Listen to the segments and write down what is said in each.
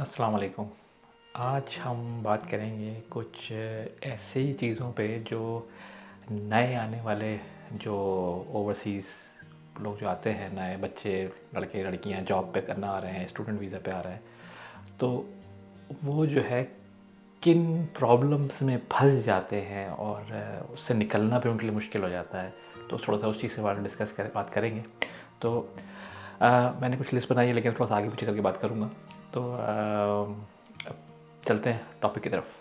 अस्सलाम वालेकुम। आज हम बात करेंगे कुछ ऐसी चीज़ों पे जो नए आने वाले जो ओवरसीज़ लोग जो आते हैं, नए बच्चे, लड़के लड़कियां जॉब पे करना आ रहे हैं, स्टूडेंट वीज़ा पे आ रहे हैं, तो वो जो है किन प्रॉब्लम्स में फंस जाते हैं और उससे निकलना भी उनके लिए मुश्किल हो जाता है। तो थोड़ा सा उस चीज़ से बारे में बात करेंगे। तो मैंने कुछ लिस्ट बनाई है, लेकिन थोड़ा सा आगे पीछे करके बात करूँगा। तो अब चलते हैं टॉपिक की तरफ।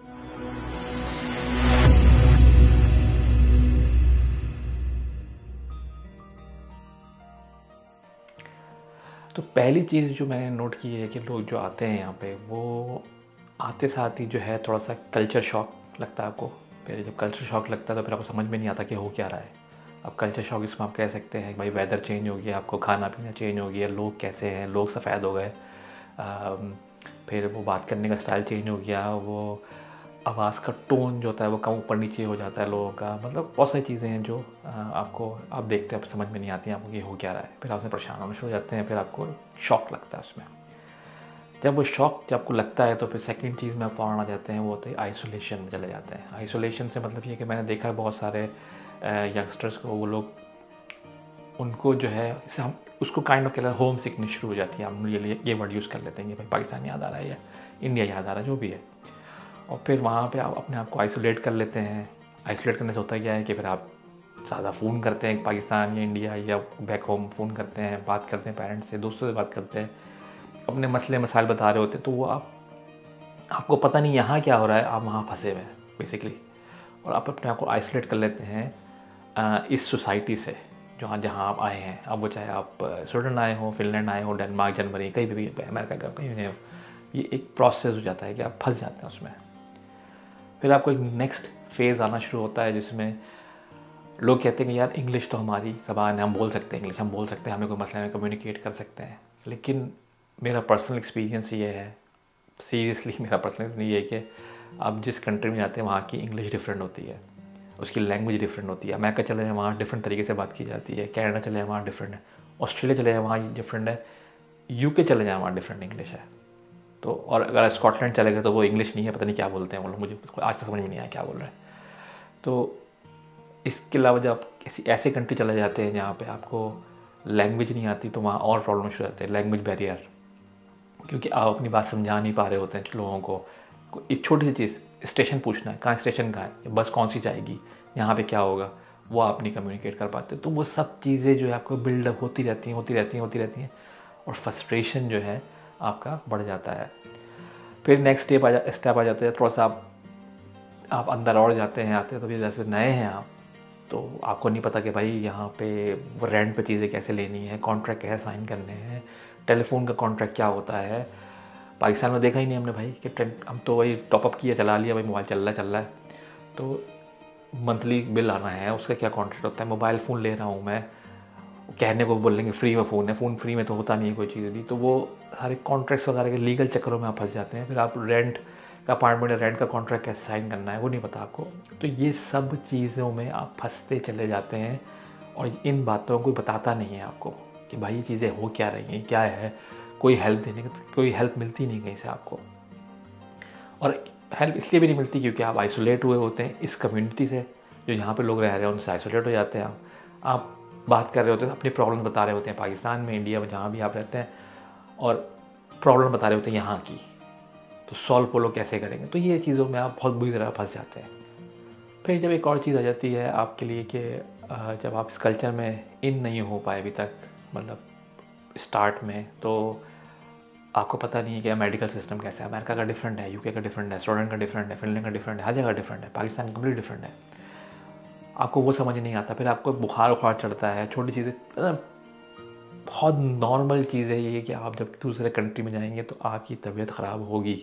तो पहली चीज़ जो मैंने नोट की है कि लोग जो आते हैं यहाँ पे, वो आते साथ ही जो है थोड़ा सा कल्चर शॉक लगता है आपको। फिर जब कल्चर शॉक लगता है तो फिर आपको समझ में नहीं आता कि हो क्या रहा है। अब कल्चर शॉक इसमें आप कह सकते हैं कि भाई वेदर चेंज हो गया, आपको खाना पीना चेंज हो गया, लोग कैसे हैं, लोग सफ़ेद हो गए, फिर वो बात करने का स्टाइल चेंज हो गया, वो आवाज़ का टोन जो होता है वो कम ऊपर नीचे हो जाता है लोगों का। मतलब बहुत सारी चीज़ें हैं जो आप देखते हैं, आप समझ में नहीं आती हैं आपको कि हो क्या रहा है। फिर आपसे परेशान होना शुरू हो जाते हैं, फिर आपको शॉक लगता है उसमें। जब आपको लगता है तो फिर सेकंड चीज़ में आप फ़ौरन आ जाते हैं, वो होते हैं आइसोलेशन में चले जाते हैं। आइसोलेशन से मतलब ये कि मैंने देखा है बहुत सारे यंगस्टर्स को, वो लोग उनको जो है जैसे हम उसको काइंड ऑफ कहते हैं होम सिकनेस शुरू हो जाती है। हम ये वर्ड यूज़ कर लेते हैं कि भाई पाकिस्तान याद आ रहा है या इंडिया याद आ रहा है, जो भी है। और फिर वहाँ पे आप अपने आप को आइसोलेट कर लेते हैं। आइसोलेट करने से होता क्या है कि फिर आप ज़्यादा फ़ोन करते हैं पाकिस्तान या इंडिया या बैक होम, फ़ोन करते हैं, बात करते हैं पेरेंट्स से, दोस्तों से बात करते हैं, अपने मसले मसाइल बता रहे होते हैं। तो वो आपको पता नहीं यहाँ क्या हो रहा है, आप वहाँ फंसे हुए हैं बेसिकली। और आप अपने आप को आइसोलेट कर लेते हैं इस सोसाइटी से जहाँ आप आए हैं। अब वो चाहे आप स्वीडन आए हो, फिनलैंड आए हो, डेनमार्क, जनवरी, कहीं भी, अमेरिका का कहीं भी हो, ये एक प्रोसेस हो जाता है कि आप फंस जाते हैं उसमें। फिर आपको एक नेक्स्ट फेज़ आना शुरू होता है जिसमें लोग कहते हैं कि यार इंग्लिश तो हमारी ज़बान है, हम बोल सकते हैं इंग्लिश, हम बोल सकते हैं, हमें कोई मसला नहीं, कम्युनिकेट कर सकते हैं। लेकिन मेरा पर्सनल एक्सपीरियंस ये है, सीरियसली मेरा पर्सनल ये है कि आप जिस कंट्री में जाते हैं वहाँ की इंग्लिश डिफरेंट होती है, उसकी लैंग्वेज डिफरेंट होती है। अमेरिका चले जाए वहाँ डिफरेंट तरीके से बात की जाती है, कनाडा चले जाए वहाँ डिफरेंट है, ऑस्ट्रेलिया चले जाए वहाँ डिफरेंट है, यूके चले जाए वहाँ डिफरेंट इंग्लिश है। तो और अगर स्कॉटलैंड चले गए तो वो इंग्लिश नहीं है, पता नहीं क्या बोलते हैं वो लोग, मुझे आज तक समझ में नहीं आया क्या बोल रहे हैं। तो इसके अलावा जब आप किसी ऐसे कंट्री चले जाते हैं जहाँ पे आपको लैंग्वेज नहीं आती, तो वहाँ और प्रॉब्लम शुरू होते हैं, लैंग्वेज बैरियर, क्योंकि आप अपनी बात समझा नहीं पा रहे होते हैं लोगों को। एक छोटी सी चीज़, स्टेशन पूछना है, कहाँ स्टेशन कहाँ है, बस कौन सी जाएगी, यहाँ पे क्या होगा, वो आप नहीं कम्युनिकेट कर पाते। तो वो सब चीज़ें जो है आपको बिल्डअप होती रहती हैं और फ्रस्ट्रेशन जो है आपका बढ़ जाता है। फिर नेक्स्ट स्टेप आ जाता है, थोड़ा सा आप अंदर और जाते हैं, आते हैं, तो भी जैसे नए हैं आप, तो आपको नहीं पता कि भाई यहाँ पे रेंट पे चीज़ें कैसे लेनी है, कॉन्ट्रैक्ट कैसे साइन करने हैं, टेलीफोन का कॉन्ट्रैक्ट क्या होता है। पाकिस्तान में देखा ही नहीं हमने भाई कि हम तो वही टॉपअप किया, चला लिया, भाई मोबाइल चल रहा है, तो मंथली बिल आना है, उसका क्या कॉन्ट्रैक्ट होता है। मोबाइल फ़ोन ले रहा हूँ मैं, कहने को बोलेंगे फ्री में फ़ोन है, फ़ोन फ्री में तो होता नहीं है कोई चीज़ भी। तो वो सारे कॉन्ट्रैक्ट्स वगैरह के लीगल चक्करों में आप फंस जाते हैं। फिर आप रेंट का अपार्टमेंट या रेंट का कॉन्ट्रैक्ट कैसे साइन करना है वो नहीं पता आपको। तो ये सब चीज़ों में आप फंसते चले जाते हैं और इन बातों को बताता नहीं है आपको कि भाई ये चीज़ें हो क्या रही हैं, क्या है। कोई हेल्प मिलती नहीं कहीं से आपको। और हेल्प इसलिए भी नहीं मिलती क्योंकि आप आइसोलेट हुए होते हैं इस कम्युनिटी से, जो यहाँ पे लोग रह रहे हैं उनसे आइसोलेट हो जाते हैं आप बात कर रहे होते हैं, अपनी प्रॉब्लम बता रहे होते हैं पाकिस्तान में, इंडिया में, जहाँ भी आप रहते हैं, और प्रॉब्लम बता रहे होते हैं यहाँ की। तो सॉल्व वो लोग कैसे करेंगे। तो ये चीज़ों में आप बहुत बुरी तरह फंस जाते हैं। फिर जब एक और चीज़ आ जाती है आपके लिए कि जब आप इस कल्चर में इन नहीं हो पाए अभी तक, मतलब स्टार्ट में, तो आपको पता नहीं है कि मेडिकल सिस्टम कैसा है। अमेरिका का डिफरेंट है, यूके का डिफरेंट है, स्वीडन का डिफरेंट है, फिनलैंड का डिफरेंट है, हर जगह डिफरेंट है, पाकिस्तान कम्प्लीट डिफरेंट है। आपको वो समझ नहीं आता। फिर आपको बुखार चढ़ता है, छोटी चीज़ें, बहुत नॉर्मल चीज़ है ये कि आप जब दूसरे कंट्री में जाएंगे तो आपकी तबीयत ख़राब होगी,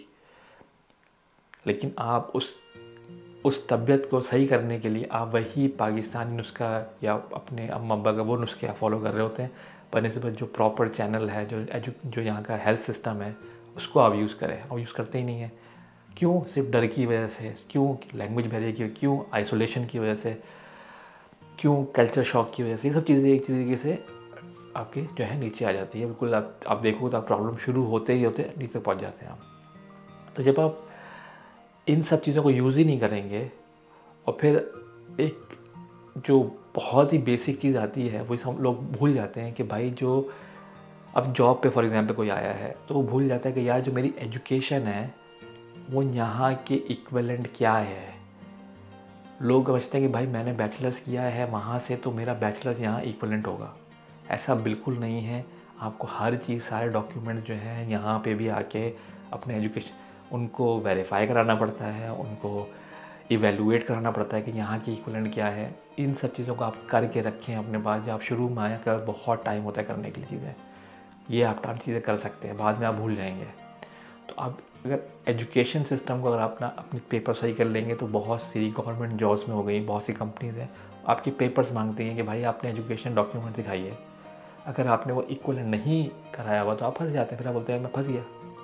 लेकिन आप उस तबीयत को सही करने के लिए आप वही पाकिस्तानी नुस्खा या अपने अम्मा अब्बा का वो नुस्खे आप फॉलो कर रहे होते हैं, बनस्बत जो प्रॉपर चैनल है, जो यहाँ का हेल्थ सिस्टम है, उसको आप यूज़ करें। और यूज़ करते ही नहीं है। क्यों? सिर्फ डर की वजह से, क्यों लैंग्वेज बैरियर की, क्यों आइसोलेशन की वजह से, क्यों कल्चर शॉक की वजह से। ये सब चीज़ें एक तरीके से आपके जो है नीचे आ जाती है। बिल्कुल आप देखो तो आप प्रॉब्लम शुरू होते ही होते नीचे तक पहुँच जाते हैं आप। तो जब आप इन सब चीज़ों को यूज़ ही नहीं करेंगे और फिर एक जो बहुत ही बेसिक चीज़ आती है वही सब लोग भूल जाते हैं कि भाई जो अब जॉब पे फॉर एग्जांपल कोई आया है तो वो भूल जाता है कि यार जो मेरी एजुकेशन है वो यहाँ के इक्विवेलेंट क्या है। लोग समझते हैं कि भाई मैंने बैचलर्स किया है वहाँ से तो मेरा बैचलर्स यहाँ इक्विवेलेंट होगा। ऐसा बिल्कुल नहीं है। आपको हर चीज़ सारे डॉक्यूमेंट जो हैं यहाँ पे भी आके अपने एजुकेशन उनको वेरीफाई कराना पड़ता है, उनको इवेलुएट कराना पड़ता है कि यहाँ की इक्विवेलेंट क्या है। इन सब चीज़ों को आप करके रखें अपने पास। जब आप शुरू में आया कर बहुत टाइम होता है करने के लिए चीज़ें, ये आप चीज़ें कर सकते हैं, बाद में आप भूल जाएंगे। तो आप अगर एजुकेशन सिस्टम को अगर अपने पेपर सही कर लेंगे तो बहुत सी गवर्नमेंट जॉब्स में हो गई, बहुत सी कंपनीज हैं आपके पेपर्स मांगती हैं कि भाई आपने एजुकेशन डॉक्यूमेंट दिखाइए। अगर आपने वो इक्विवेलेंट नहीं कराया हुआ तो आप फंस जाते हैं। फिर आप बोलते हैं मैं फंस गया।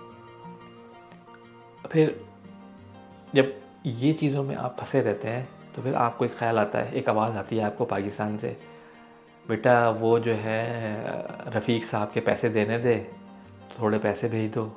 फिर जब ये चीज़ों में आप फंसे रहते हैं तो फिर आपको एक ख्याल आता है, एक आवाज़ आती है आपको पाकिस्तान से, बेटा वो जो है रफ़ीक साहब के पैसे देने दे, थोड़े पैसे भेज दो।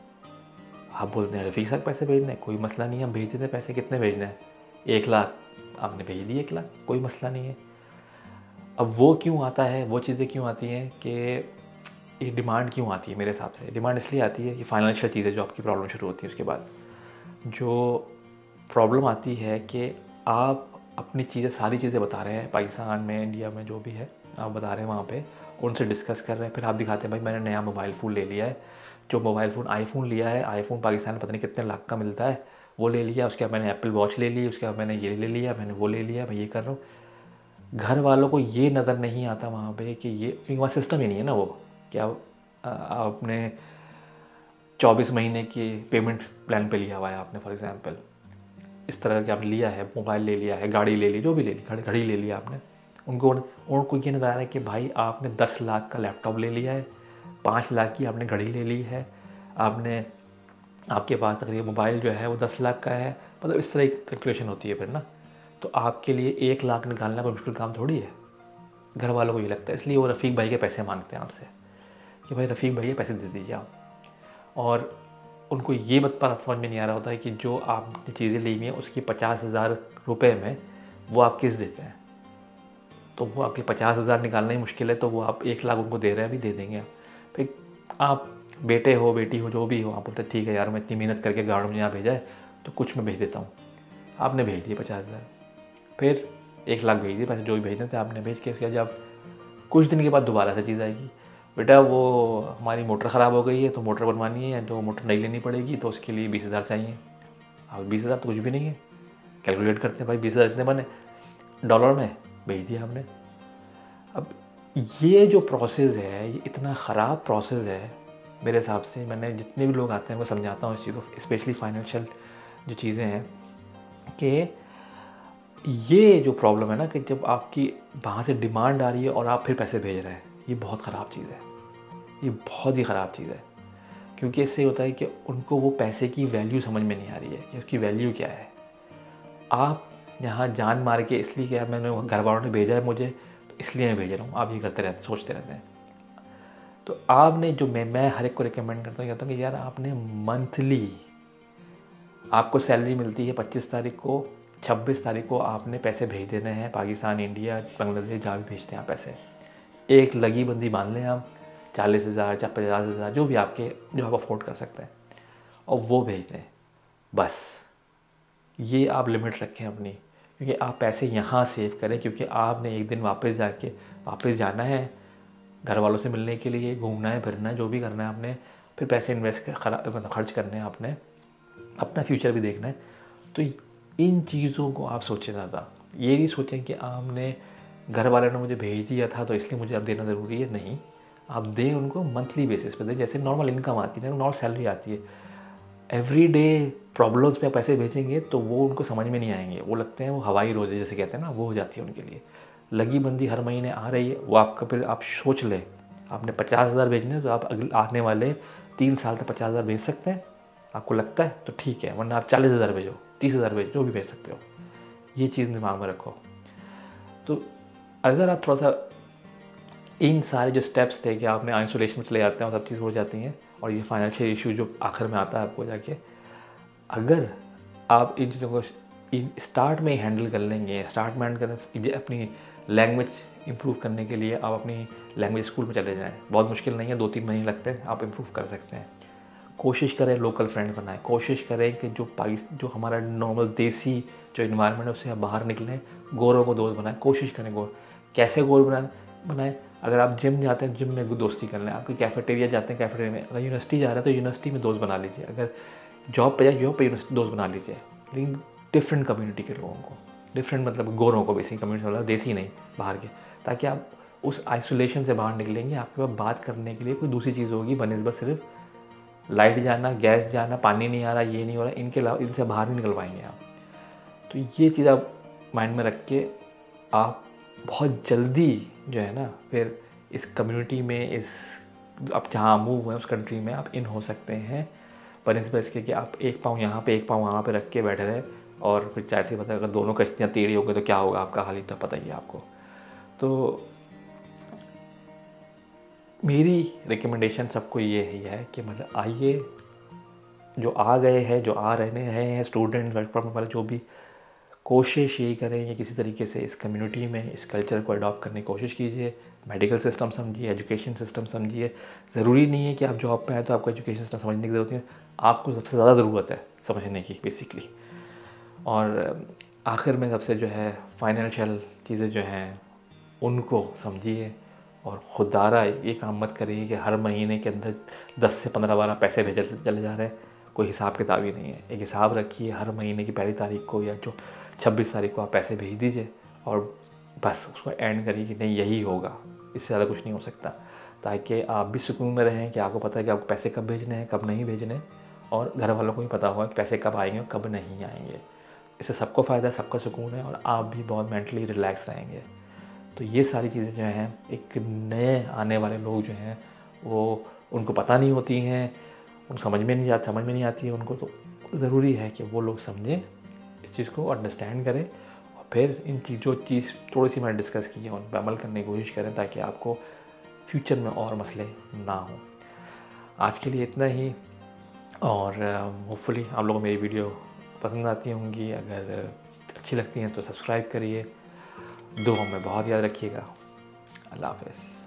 आप बोलते हैं रफ़ीक साहब पैसे भेजने, कोई मसला नहीं है, हम भेज देते हैं। पैसे कितने भेजने हैं? 1 लाख। आपने भेज दिए 1 लाख, कोई मसला नहीं है। अब वो क्यों आता है, वो चीज़ें क्यों आती हैं कि ये डिमांड क्यों आती है? मेरे हिसाब से डिमांड इसलिए आती है कि फाइनेंशियल चीज़ें जो आपकी प्रॉब्लम शुरू होती है उसके बाद जो प्रॉब्लम आती है कि आप अपनी चीज़ें सारी चीज़ें बता रहे हैं पाकिस्तान में, इंडिया में जो भी है आप बता रहे हैं वहाँ पे, उनसे डिस्कस कर रहे हैं। फिर आप दिखाते हैं भाई मैंने नया मोबाइल फ़ोन ले लिया है। जो मोबाइल फ़ोन आईफ़ोन लिया है, आईफ़ोन पाकिस्तान में पता नहीं कितने लाख का मिलता है, वो ले लिया। उसके बाद मैंने एप्पल वॉच ले ली, उसके बाद मैंने ये ले लिया, मैंने वो ले लिया, मैं ये कर रहा हूँ। घर वालों को ये नज़र नहीं आता वहाँ पे कि ये, क्योंकि वहाँ सिस्टम ही नहीं है ना वो कि आपने 24 महीने की पेमेंट प्लान पे लिया हुआ है आपने फॉर एग्ज़ाम्पल, इस तरह के आपने लिया है, मोबाइल ले लिया है, गाड़ी ले ली, जो भी ले ली, घड़ी ले लिया आपने। उनको ये नज़र आ रहा है कि भाई आपने 10 लाख का लैपटॉप ले लिया है, 5 लाख की आपने घड़ी ले ली है, आपके पास तकरीबन मोबाइल जो है वो 10 लाख का है। मतलब इस तरह की कैलकुलेशन होती है फिर ना। तो आपके लिए 1 लाख निकालना कोई मुश्किल काम थोड़ी है। घर वालों को ये लगता है, इसलिए वो रफ़ीक भाई के पैसे मांगते हैं आपसे कि भाई रफ़ीक भाई के पैसे दे दीजिए आप। और उनको ये बात समझ में नहीं आ रहा होता है कि जो आपने चीज़ें ली हुई हैं उसकी 50,000 रुपये में वो आप किस देते हैं। तो वो आपके 50,000 निकालना ही मुश्किल है, तो वो आप 1 लाख उनको दे रहे हैं, अभी दे देंगे आप। फिर आप बेटे हो, बेटी हो, जो भी हो, आप बोलते ठीक है यार मैं इतनी मेहनत करके गवर्नमेंट यहाँ भेजा है तो कुछ मैं भेज देता हूँ। आपने भेज दिए 50,000, फिर 1 लाख भेज दिए, पैसे जो भी भेजने थे आपने भेज के। फिर जब कुछ दिन के बाद दोबारा से चीज़ आएगी, बेटा वो हमारी मोटर ख़राब हो गई है तो मोटर बनवानी है, तो मोटर नई लेनी पड़ेगी, तो उसके लिए 20,000 चाहिए। अब 20,000 तो कुछ भी नहीं है। कैलकुलेट करते हैं भाई 20,000 इतने बने, डॉलर में भेज दिया हमने। अब ये जो प्रोसेस है ये इतना ख़राब प्रोसेस है मेरे हिसाब से। मैंने जितने भी लोग आते हैं उनको समझाता हूँ इस चीज़ को, स्पेशली फाइनेंशियल जो चीज़ें हैं, कि ये जो प्रॉब्लम है ना कि जब आपकी वहाँ से डिमांड आ रही है और आप फिर पैसे भेज रहे हैं, ये बहुत ख़राब चीज़ है। ये बहुत ही ख़राब चीज़ है, क्योंकि इससे होता है कि उनको वो पैसे की वैल्यू समझ में नहीं आ रही है कि उसकी वैल्यू क्या है। आप यहाँ जान मार के इसलिए कि यार मैंने घर वालों ने भेजा है मुझे तो इसलिए मैं भेज रहा हूँ, आप ये करते रहते, सोचते रहते हैं। तो आपने जो मैं हर एक को रिकमेंड करता हूँ, कहता हूँ कि यार आपने मंथली, आपको सैलरी मिलती है 25 तारीख को, 26 तारीख को आपने पैसे भेज देने हैं पाकिस्तान, इंडिया, बांग्लादेश, जहाँ भी भेजते हैं आप पैसे। एक लगी बंदी बांध लें आप, 40,000 या 50,000 जो भी जो आप अफोर्ड कर सकते हैं, और वो भेज दें बस। ये आप लिमिट रखें अपनी, क्योंकि आप पैसे यहाँ सेव करें, क्योंकि आपने एक दिन वापस जाना है घर वालों से मिलने के लिए, घूमना है, फिरना है, जो भी करना है आपने, फिर पैसे खर्च करने हैं आपने, अपना फ्यूचर भी देखना है। तो इन चीज़ों को आप सोचें ज़्यादा। ये नहीं सोचें कि आपने घर वालों ने मुझे भेज दिया था तो इसलिए मुझे अब देना ज़रूरी है। नहीं, आप दें उनको मंथली बेसिस पे दें, जैसे नॉर्मल इनकम आती है, नॉर्मल सैलरी आती है। एवरी डे प्रॉब्लम्स पे पैसे भेजेंगे तो वो उनको समझ में नहीं आएंगे, वो लगते हैं वो हवाई रोज़े जैसे कहते हैं ना, वो हो जाती है उनके लिए। लगी बंदी हर महीने आ रही है, वो आपका, फिर आप सोच लें आपने 50,000 भेजने तो आप आने वाले 3 साल तक 50,000 भेज सकते हैं, आपको लगता है तो ठीक है, वरना आप 40,000 भेजो, 30,000 भेजो, जो भी भेज सकते हो। ये चीज़ दिमाग में रखो। तो अगर आप थोड़ा सा इन सारे जो स्टेप्स थे कि आपने आइसोलेशन में चले जाते हैं और सब चीज़ हो जाती हैं, और ये फाइनेंशियल इशू जो आखिर में आता है आपको जाके, अगर आप इन चीज़ों को स्टार्ट में ही हैंडल कर लेंगे, स्टार्ट में हैंडल कर अपनी लैंग्वेज इंप्रूव करने के लिए आप अपनी लैंग्वेज स्कूल में चले जाएँ। बहुत मुश्किल नहीं है, 2-3 महीने लगते हैं, आप इंप्रूव कर सकते हैं। कोशिश करें लोकल फ्रेंड बनाएं, कोशिश करें कि जो हमारा नॉर्मल देसी जो इन्वायरमेंट है उससे आप बाहर निकलें, गोरों को दोस्त बनाएं। कोशिश करें कैसे गोर बनाएं। अगर आप जिम जाते हैं, जिम में दोस्ती कर लें। आपके कैफेटेरिया जाते हैं, कैफेटेरिया में। अगर यूनिवर्सिटी जा रहे हैं तो यूनिवर्सिटी में दोस्त बना लीजिए। अगर जॉब पे जाए, जॉब पे दोस्त बना लीजिए, लेकिन डिफरेंट कम्युनिटी के लोगों को, डिफरेंट मतलब गोरों को, बेसिक कम्युनिटी वाला, देसी नहीं, बाहर के, ताकि आप उस आइसोलेशन से बाहर निकलेंगे। आपके पास बात करने के लिए कोई दूसरी चीज़ होगी बनिस्बत सिर्फ लाइट जाना, गैस जाना, पानी नहीं आ रहा, ये नहीं हो रहा, इनके अलावा इनसे बाहर नहीं निकल पाएंगे आप। तो ये चीज़ आप माइंड में रख के आप बहुत जल्दी जो है ना फिर इस कम्युनिटी में, इस आप जहाँ मूव हुए उस कंट्री में आप इन हो सकते हैं, बनिस्बत इसके कि आप एक पाँव यहाँ पे एक पाँव वहाँ पे रख के बैठे रहे। और फिर चाहे से पता, अगर दोनों कश्तियाँ टेढ़ी हो गई तो क्या होगा आपका हाल, ही तो पता ही है आपको। तो मेरी रिकमेंडेशन सबको ये ही है कि मतलब आइए, जो आ गए हैं, जो आ रहे हैं स्टूडेंट, वर्क परमिट वाले, जो भी, कोशिश यही करें कि किसी तरीके से इस कम्युनिटी में इस कल्चर को अडॉप्ट करने की कोशिश कीजिए। मेडिकल सिस्टम समझिए, एजुकेशन सिस्टम समझिए। ज़रूरी नहीं है कि आप जॉब पे आए तो आपको एजुकेशन सिस्टम समझने की ज़रूरत है, आपको सबसे ज़्यादा ज़रूरत है समझने की बेसिकली। और आखिर में सबसे जो है फाइनेंशियल चीज़ें जो हैं उनको समझिए, और खुदारा ये काम मत करिए कि हर महीने के अंदर 10 से 15 पैसे भेजे चले जा रहे हैं। कोई हिसाब किताब ही नहीं है। एक हिसाब रखिए, हर महीने की पहली तारीख को या जो 26 तारीख को आप पैसे भेज दीजिए, और बस उसको एंड करिए कि नहीं यही होगा, इससे ज़्यादा कुछ नहीं हो सकता, ताकि आप भी सुकून में रहें कि आपको पता है कि आपको पैसे कब भेजने हैं, कब नहीं भेजने, और घर वालों को भी पता होगा कि पैसे कब आएंगे और कब नहीं आएंगे। इससे सबको फ़ायदा है, सबका सुकून है, और आप भी बहुत मेंटली रिलैक्स रहेंगे। तो ये सारी चीज़ें जो हैं एक नए आने वाले लोग जो हैं वो, उनको पता नहीं होती हैं, उनको समझ में नहीं आती है उनको। तो ज़रूरी है कि वो लोग समझें, इस चीज़ को अंडरस्टैंड करें, और फिर इन चीज़ों थोड़ी सी मैंने डिस्कस की है उन पर अमल करने की कोशिश करें, ताकि आपको फ्यूचर में और मसले ना हों। आज के लिए इतना ही, और होपफुली आप लोगों को मेरी वीडियो पसंद आती होंगी। अगर अच्छी लगती हैं तो सब्सक्राइब करिए, दुआ में बहुत याद रखिएगा। अल्लाह हाफ़िज़।